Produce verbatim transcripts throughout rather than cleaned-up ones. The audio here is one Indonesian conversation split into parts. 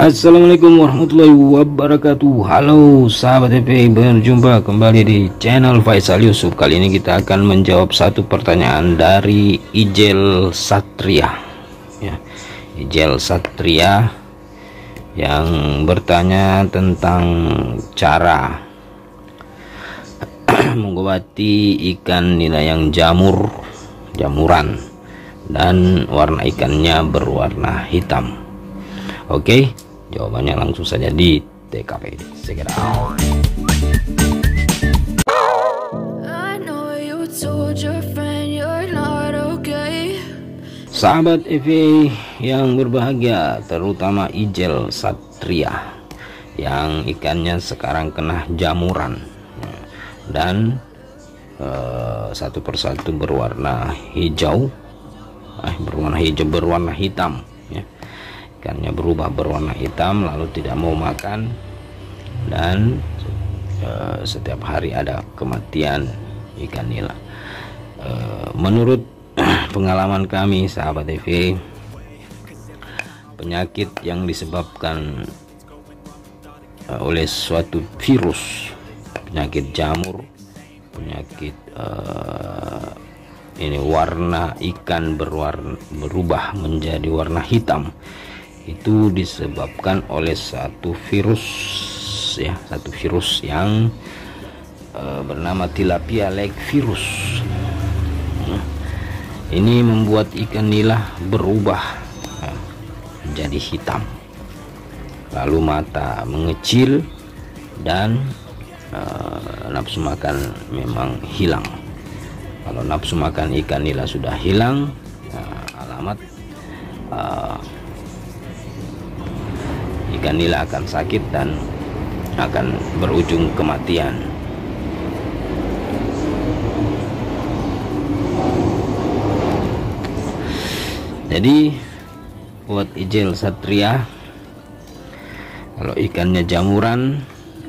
Assalamualaikum warahmatullahi wabarakatuh. Halo sahabat T V, berjumpa kembali di channel Faisal Yusuf. Kali ini kita akan menjawab satu pertanyaan dari Ijel Satria ya, Ijel Satria yang bertanya tentang cara mengobati ikan nila yang jamur jamuran dan warna ikannya berwarna hitam. Oke, jawabannya langsung saja di T K P. Segera. Sahabat E V yang berbahagia, terutama Ijel Satria yang ikannya sekarang kena jamuran dan uh, satu persatu berwarna hijau, eh, berwarna hijau berwarna hitam ya. Ikannya berubah berwarna hitam lalu tidak mau makan dan uh, setiap hari ada kematian ikan nila. Uh, menurut pengalaman kami sahabat T V, penyakit yang disebabkan uh, oleh suatu virus, penyakit jamur, penyakit uh, ini warna ikan berwarna berubah menjadi warna hitam, itu disebabkan oleh satu virus ya, satu virus yang uh, bernama tilapia lake virus. Nah, ini membuat ikan nila berubah ya, menjadi hitam, lalu mata mengecil dan uh, nafsu makan memang hilang. Kalau nafsu makan ikan nila sudah hilang, nah, alamat uh, ikan nila akan sakit dan akan berujung kematian. Jadi buat Ijel Satria, kalau ikannya jamuran,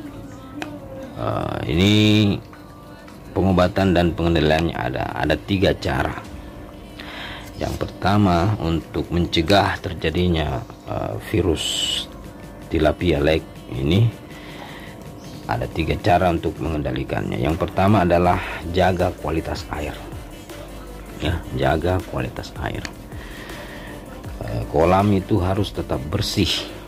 uh, ini pengobatan dan pengendaliannya ada ada tiga cara. Yang pertama, untuk mencegah terjadinya uh, virus tilapia lake ini, ada tiga cara untuk mengendalikannya. Yang pertama adalah jaga kualitas air ya, jaga kualitas air. Uh, kolam itu harus tetap bersih,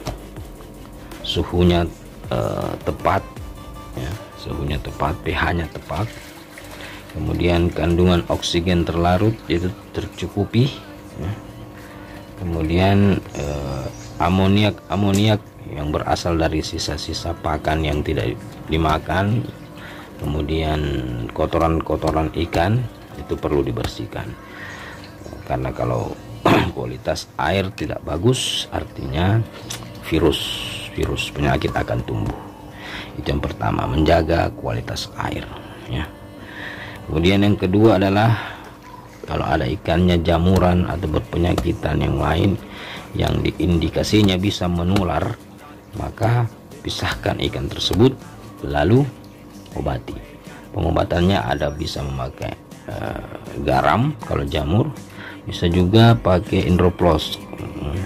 suhunya uh, tepat ya, suhunya tepat, pH-nya tepat, kemudian kandungan oksigen terlarut itu tercukupi ya. Kemudian eh, amoniak amoniak yang berasal dari sisa-sisa pakan yang tidak dimakan, kemudian kotoran-kotoran ikan itu perlu dibersihkan, karena kalau kualitas air tidak bagus artinya virus virus penyakit akan tumbuh. Itu yang pertama, menjaga kualitas air ya. Kemudian yang kedua adalah kalau ada ikannya jamuran atau berpenyakitan yang lain yang diindikasinya bisa menular, maka pisahkan ikan tersebut lalu obati. Pengobatannya ada bisa memakai uh, garam kalau jamur, bisa juga pakai Indroplos. Hmm.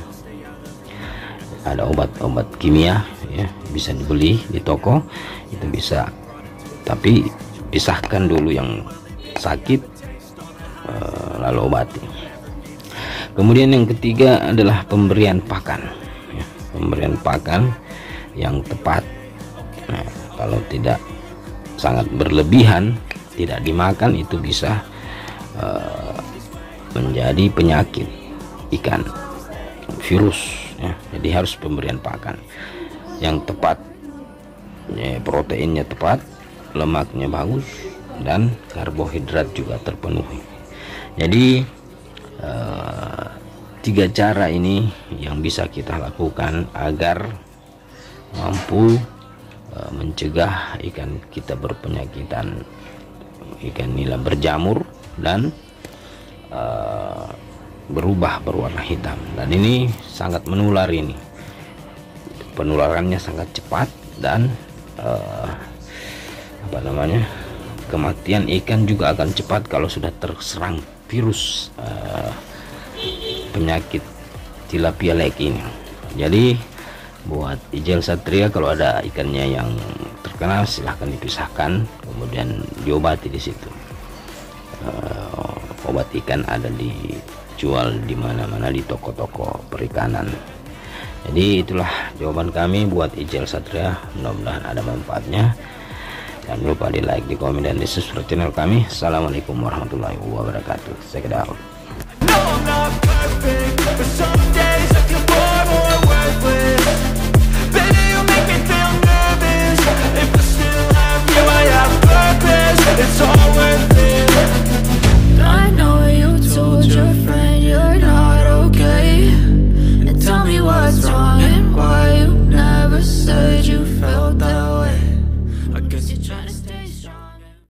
Ada obat-obat kimia ya, bisa dibeli di toko, itu bisa, tapi pisahkan dulu yang sakit uh, lalu obati. Kemudian yang ketiga adalah pemberian pakan ya, pemberian pakan yang tepat. Nah, kalau tidak sangat berlebihan, tidak dimakan, itu bisa uh, menjadi penyakit ikan, virus ya. Jadi harus pemberian pakan yang tepat ya, proteinnya tepat, lemaknya bagus, dan karbohidrat juga terpenuhi. Jadi eh, tiga cara ini yang bisa kita lakukan agar mampu eh, mencegah ikan kita berpenyakitan, ikan nila berjamur dan eh, berubah berwarna hitam. Dan ini sangat menular, ini penularannya sangat cepat dan eh, apa namanya kematian ikan juga akan cepat kalau sudah terserang virus uh, penyakit tilapia lake ini. Jadi buat Ijel Satria, kalau ada ikannya yang terkenal silahkan dipisahkan, kemudian diobati di situ. Uh, obat ikan ada dijual di mana-mana, di toko-toko perikanan. Jadi itulah jawaban kami buat Ijel Satria, mudah-mudahan ada manfaatnya. Jangan lupa di like, di komen, dan di subscribe channel kami. Assalamualaikum warahmatullahi wabarakatuh. Check it out. No, I'm not perfect, but some days I feel far more worthless. Baby, you make me feel nervous. If I still have you, I have purpose. It's all